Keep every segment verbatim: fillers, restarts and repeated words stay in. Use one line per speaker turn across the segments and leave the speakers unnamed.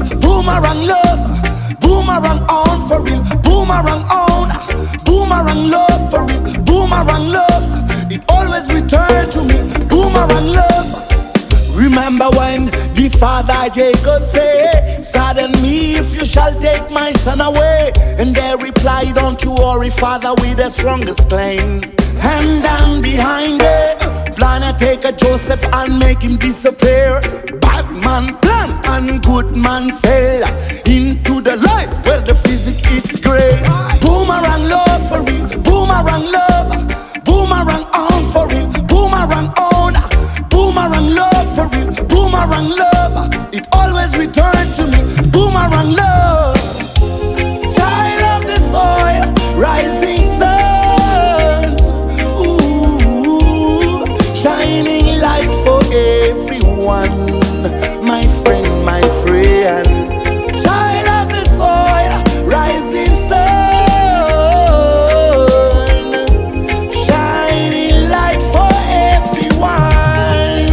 Boomerang love, boomerang on for real. Boomerang on, boomerang love for real. Boomerang love, it always return to me. Boomerang love. Remember when the father Jacob said, sadden me if you shall take my son away. And they replied, don't you worry, father, we the strongest claim. And down behind it, plan to take a Joseph and make him disappear. Bad man plan and good man fell into the light where the physics it's great. Boomerang love for real, boomerang love, boomerang on for real, boomerang on, boomerang love for real, boomerang love, it always returns to me. Boomerang love, child of the soil, rising sun, ooh, shining light for everyone, my friend, my friend. Child of the soil, rising sun, shining light for everyone.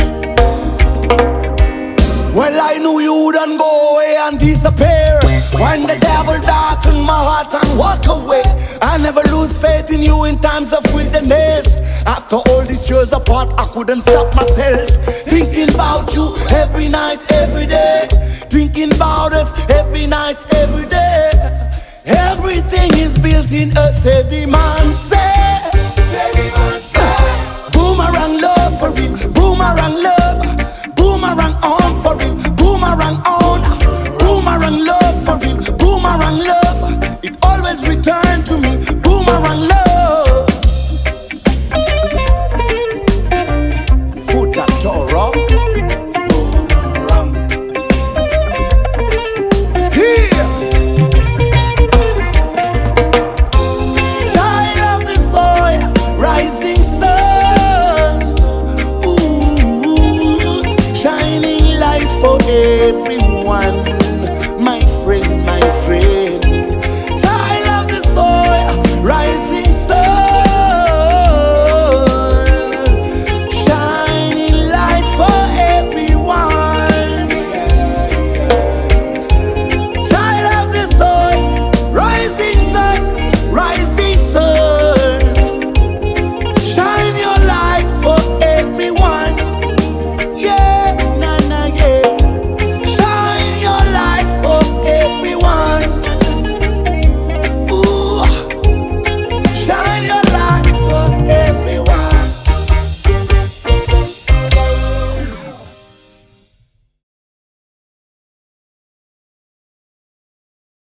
Well, I knew you wouldn't go away and disappear when the devil darkened my heart and walk away. I never lose faith in you in times of wilderness. After all these years apart, I couldn't stop myself thinking about you every night, every day. Thinking about us every night, every day. Everything is built in us, said the man said.